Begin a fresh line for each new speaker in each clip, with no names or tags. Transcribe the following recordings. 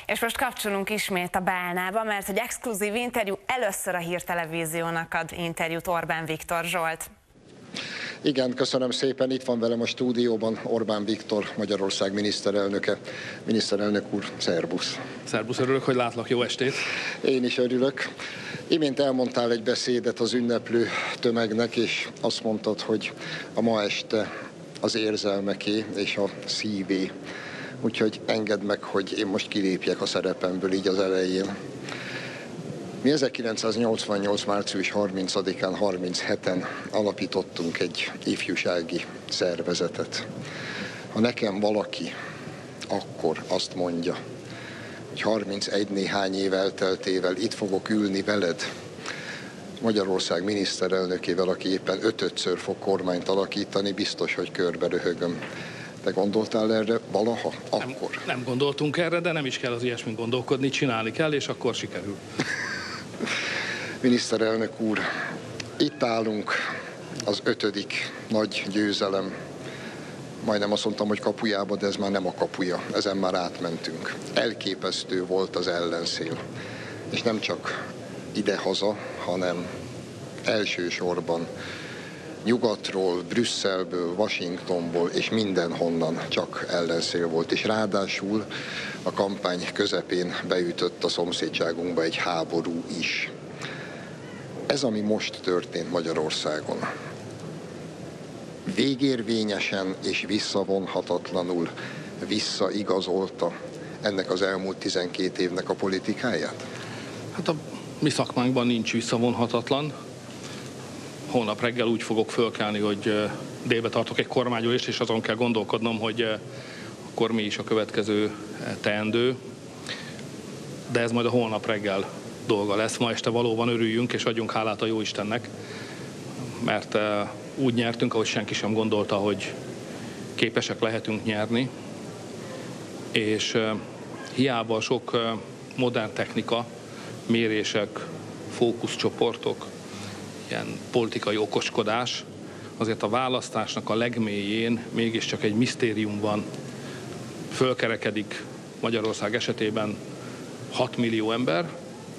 És most kapcsolunk ismét a Bálnába, mert egy exkluzív interjú, először a Hírtelevíziónak ad interjút Orbán Viktor. Zsolt.
Igen, köszönöm szépen. Itt van velem a stúdióban Orbán Viktor, Magyarország miniszterelnöke. Miniszterelnök úr, szervusz.
Szervusz, örülök, hogy látlak, jó estét.
Én is örülök. Imént elmondtál egy beszédet az ünneplő tömegnek, és azt mondtad, hogy a ma este az érzelmeké és a szívé. Úgyhogy engedd meg, hogy én most kilépjek a szerepemből így az elején. Mi 1988. március 30-án, 37-en alapítottunk egy ifjúsági szervezetet. Ha nekem valaki akkor azt mondja, hogy 31 néhány év elteltével itt fogok ülni veled, Magyarország miniszterelnökével, aki éppen 5-ször fog kormányt alakítani, biztos, hogy körbe röhögöm. Te gondoltál erre valaha? Akkor?
Nem gondoltunk erre, de nem is kell az ilyesmin gondolkodni, csinálni kell, és akkor sikerül.
Miniszterelnök úr, itt állunk, az 5. nagy győzelem. Majdnem azt mondtam, hogy kapujába, de ez már nem a kapuja, ezen már átmentünk. Elképesztő volt az ellenszél. És nem csak idehaza, hanem elsősorban nyugatról, Brüsszelből, Washingtonból és mindenhonnan csak ellenszél volt. És ráadásul a kampány közepén beütött a szomszédságunkba egy háború is. Ez, ami most történt Magyarországon, végérvényesen és visszavonhatatlanul visszaigazolta ennek az elmúlt 12 évnek a politikáját?
Hát a mi szakmánkban nincs visszavonhatatlan. Holnap reggel úgy fogok fölkelni, hogy délbe tartok egy kormányülést, és azon kell gondolkodnom, hogy akkor mi is a következő teendő. De ez majd a holnap reggel dolga lesz. Ma este valóban örüljünk, és adjunk hálát a Jóistennek, mert úgy nyertünk, ahogy senki sem gondolta, hogy képesek lehetünk nyerni, és hiába sok modern technika, mérések, fókuszcsoportok, ilyen politikai okoskodás, azért a választásnak a legmélyén mégiscsak egy misztérium van. Fölkerekedik Magyarország esetében 6 millió ember,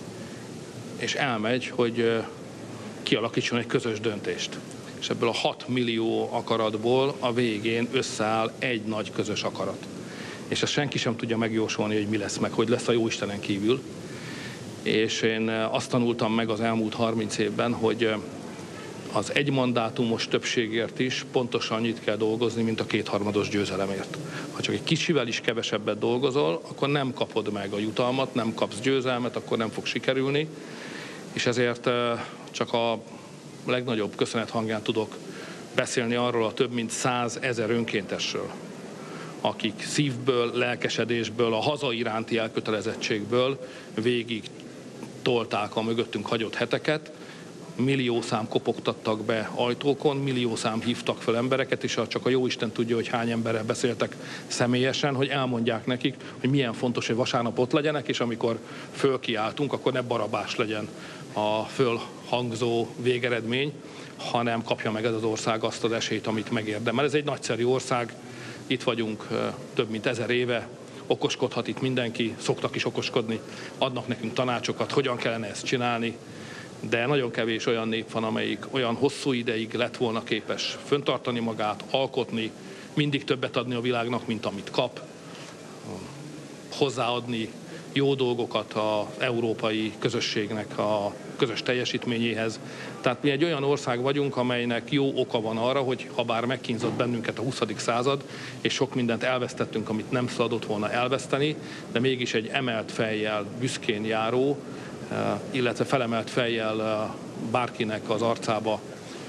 és elmegy, hogy kialakítson egy közös döntést. És ebből a 6 millió akaratból a végén összeáll egy nagy közös akarat. És ezt senki sem tudja megjósolni, hogy mi lesz meg, hogy lesz a Jóistenen kívül. És én azt tanultam meg az elmúlt 30 évben, hogy az egymandátumos többségért is pontosan annyit kell dolgozni, mint a 2/3 győzelemért. Ha csak egy kicsivel is kevesebbet dolgozol, akkor nem kapod meg a jutalmat, nem kapsz győzelmet, akkor nem fog sikerülni. És ezért csak a legnagyobb köszönet hangján tudok beszélni arról a több mint 100 000 önkéntesről, akik szívből, lelkesedésből, a haza iránti elkötelezettségből végig tolták a mögöttünk hagyott heteket, milliószám kopogtattak be ajtókon, milliószám hívtak fel embereket, és csak a Jóisten tudja, hogy hány emberrel beszéltek személyesen, hogy elmondják nekik, hogy milyen fontos, hogy vasárnap ott legyenek, és amikor fölkiáltunk, akkor ne barabás legyen a fölhangzó végeredmény, hanem kapja meg ez az ország azt az esélyt, amit megérdemel. Ez egy nagyszerű ország, itt vagyunk több mint 1000 éve, okoskodhat itt mindenki, szoktak is okoskodni, adnak nekünk tanácsokat, hogyan kellene ezt csinálni, de nagyon kevés olyan nép van, amelyik olyan hosszú ideig lett volna képes föntartani magát, alkotni, mindig többet adni a világnak, mint amit kap, hozzáadni jó dolgokat az európai közösségnek a közös teljesítményéhez. Tehát mi egy olyan ország vagyunk, amelynek jó oka van arra, hogy ha bár megkínzott bennünket a 20. század, és sok mindent elvesztettünk, amit nem szabadott volna elveszteni, de mégis egy emelt fejjel büszkén járó, illetve felemelt fejjel bárkinek az arcába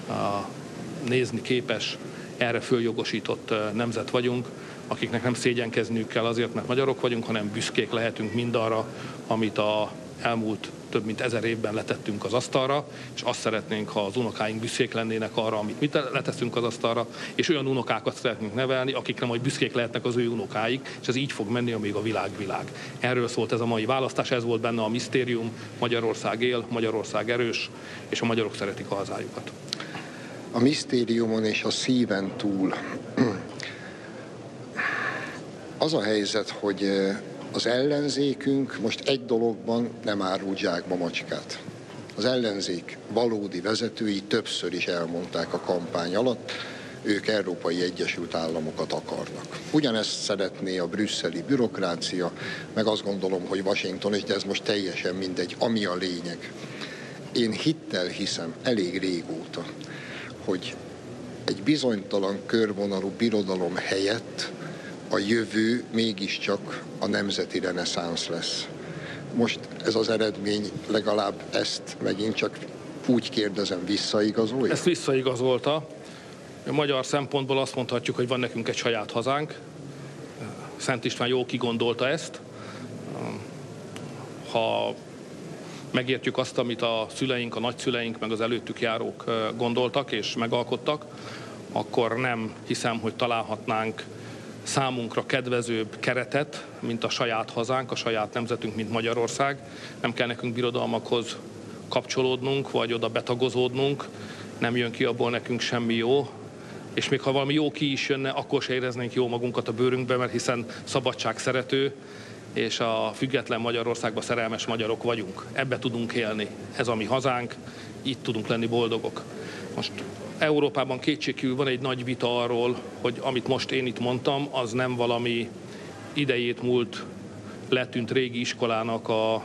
nézni képes, erre följogosított nemzet vagyunk, akiknek nem szégyenkezniük kell azért, mert magyarok vagyunk, hanem büszkék lehetünk mindarra, amit az elmúlt több mint 1000 évben letettünk az asztalra, és azt szeretnénk, ha az unokáink büszkék lennének arra, amit mi leteszünk az asztalra, és olyan unokákat szeretnénk nevelni, akikre majd büszkék lehetnek az ő unokáik, és ez így fog menni, amíg a világ. Erről szólt ez a mai választás, ez volt benne a misztérium, Magyarország él, Magyarország erős, és a magyarok szeretik a hazájukat.
A misztériumon és a szíven túl az a helyzet, hogy az ellenzékünk most egy dologban nem árult zsákba macskát. Az ellenzék valódi vezetői többször is elmondták a kampány alatt, ők Európai Egyesült Államokat akarnak. Ugyanezt szeretné a brüsszeli bürokrácia, meg azt gondolom, hogy Washington is, de ez most teljesen mindegy, ami a lényeg. Én hittel hiszem elég régóta, hogy egy bizonytalan körvonalú birodalom helyett a jövő mégiscsak a nemzeti reneszánsz lesz. Most ez az eredmény legalább ezt megint csak úgy kérdezem, visszaigazolja?
Ezt visszaigazolta. Magyar szempontból azt mondhatjuk, hogy van nekünk egy saját hazánk. Szent István jól kigondolta ezt. Ha megértjük azt, amit a szüleink, a nagyszüleink, meg az előttük járók gondoltak és megalkottak, akkor nem hiszem, hogy találhatnánk számunkra kedvezőbb keretet, mint a saját hazánk, a saját nemzetünk, mint Magyarország. Nem kell nekünk birodalmakhoz kapcsolódnunk, vagy oda betagozódnunk, nem jön ki abból nekünk semmi jó, és még ha valami jó ki is jönne, akkor se éreznénk jó magunkat a bőrünkbe, mert hiszen szabadság szerető, és a független Magyarországban szerelmes magyarok vagyunk. Ebbe tudunk élni. Ez a mi hazánk, itt tudunk lenni boldogok. Most Európában kétségkívül van egy nagy vita arról, hogy amit most én itt mondtam, az nem valami idejét múlt, letűnt régi iskolának a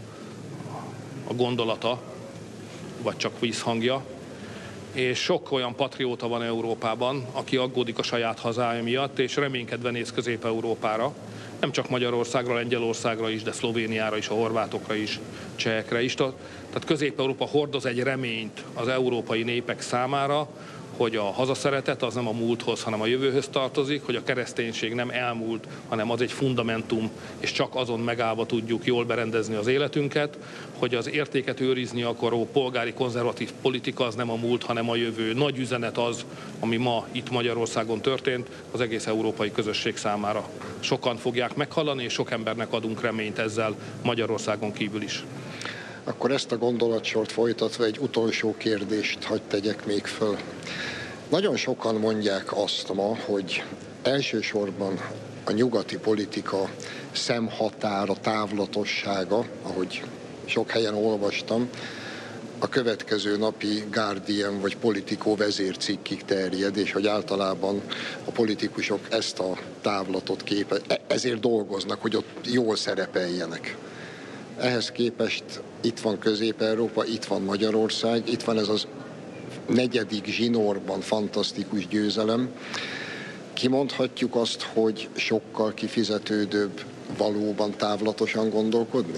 gondolata, vagy csak vízhangja. És sok olyan patrióta van Európában, aki aggódik a saját hazája miatt, és reménykedve néz Közép-Európára. Nem csak Magyarországra, Lengyelországra is, de Szlovéniára is, a horvátokra is, csehekre is. Tehát Közép-Európa hordoz egy reményt az európai népek számára, hogy a hazaszeretet az nem a múlthoz, hanem a jövőhöz tartozik, hogy a kereszténység nem elmúlt, hanem az egy fundamentum, és csak azon megállva tudjuk jól berendezni az életünket, hogy az értéket őrizni akaró polgári konzervatív politika az nem a múlt, hanem a jövő. Nagy üzenet az, ami ma itt Magyarországon történt, az egész európai közösség számára. Sokan fogják meghallani, és sok embernek adunk reményt ezzel Magyarországon kívül is.
Akkor ezt a gondolatsort folytatva egy utolsó kérdést hadd tegyek még föl. Nagyon sokan mondják azt ma, hogy elsősorban a nyugati politika szemhatára, távlatossága, ahogy sok helyen olvastam, a következő napi Guardian vagy Politico vezércikkig terjed, és hogy általában a politikusok ezt a távlatot ezért dolgoznak, hogy ott jól szerepeljenek. Ehhez képest itt van Közép-Európa, itt van Magyarország, itt van ez az 4. zsinórban fantasztikus győzelem. Kimondhatjuk azt, hogy sokkal kifizetődőbb valóban távlatosan gondolkodni?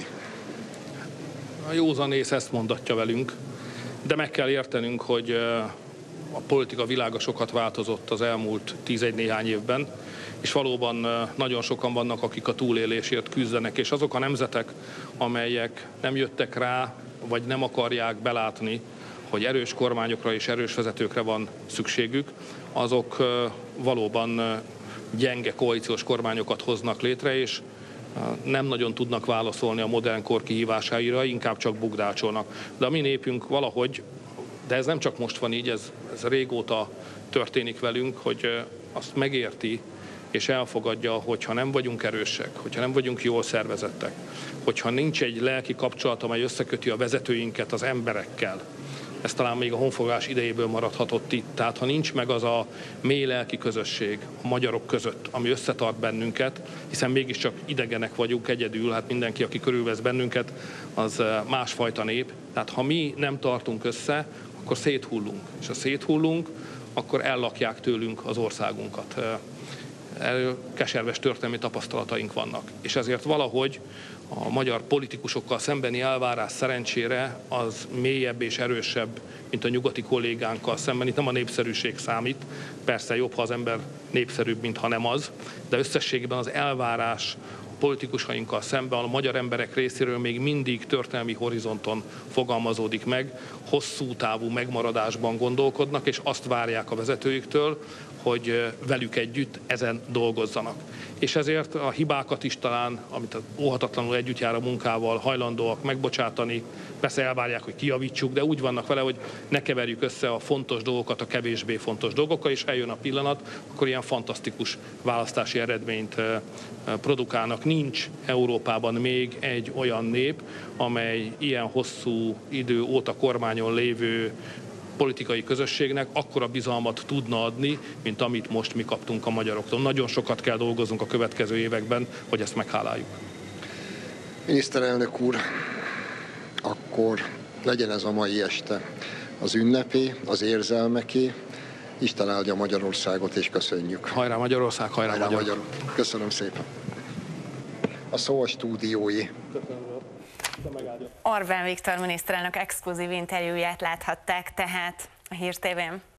A józanész ezt mondatja velünk, de meg kell értenünk, hogy a politika világa sokat változott az elmúlt 11 néhány évben, és valóban nagyon sokan vannak, akik a túlélésért küzdenek, és azok a nemzetek, amelyek nem jöttek rá, vagy nem akarják belátni, hogy erős kormányokra és erős vezetőkre van szükségük, azok valóban gyenge koalíciós kormányokat hoznak létre, és nem nagyon tudnak válaszolni a modern kor kihívásaira, inkább csak bugdácsolnak. De a mi népünk valahogy, de ez nem csak most van így, ez régóta történik velünk, hogy azt megérti, és elfogadja, hogyha nem vagyunk erősek, hogyha nem vagyunk jól szervezettek, hogyha nincs egy lelki kapcsolat, amely összeköti a vezetőinket az emberekkel, ez talán még a honfoglalás idejéből maradhatott itt. Tehát ha nincs meg az a mély lelki közösség a magyarok között, ami összetart bennünket, hiszen mégiscsak idegenek vagyunk egyedül, hát mindenki, aki körülvesz bennünket, az másfajta nép. Tehát ha mi nem tartunk össze, akkor széthullunk. És ha széthullunk, akkor ellakják tőlünk az országunkat. Erről keserves történelmi tapasztalataink vannak. És ezért valahogy a magyar politikusokkal szembeni elvárás szerencsére az mélyebb és erősebb, mint a nyugati kollégánkkal szemben. Itt nem a népszerűség számít, persze jobb, ha az ember népszerűbb, mint ha nem az, de összességében az elvárás politikusainkkal szemben a magyar emberek részéről még mindig történelmi horizonton fogalmazódik meg, hosszú távú megmaradásban gondolkodnak, és azt várják a vezetőiktől, hogy velük együtt ezen dolgozzanak. És ezért a hibákat is talán, amit óhatatlanul együtt jár a munkával, hajlandóak megbocsátani, persze elvárják, hogy kijavítsuk, de úgy vannak vele, hogy ne keverjük össze a fontos dolgokat a kevésbé fontos dolgokkal, és eljön a pillanat, akkor ilyen fantasztikus választási eredményt produkálnak. Nincs Európában még egy olyan nép, amely ilyen hosszú idő óta kormányon lévő politikai közösségnek akkora bizalmat tudna adni, mint amit most mi kaptunk a magyaroktól. Nagyon sokat kell dolgoznunk a következő években, hogy ezt megháláljuk.
Miniszterelnök úr, akkor legyen ez a mai este az ünnepé, az érzelmeké. Isten áldja Magyarországot, és köszönjük.
Hajrá Magyarország, hajrá Magyar.
Köszönöm szépen. A szó a stúdiói.
Orbán Viktor miniszterelnök exkluzív interjúját láthatták tehát a Hír TV-n.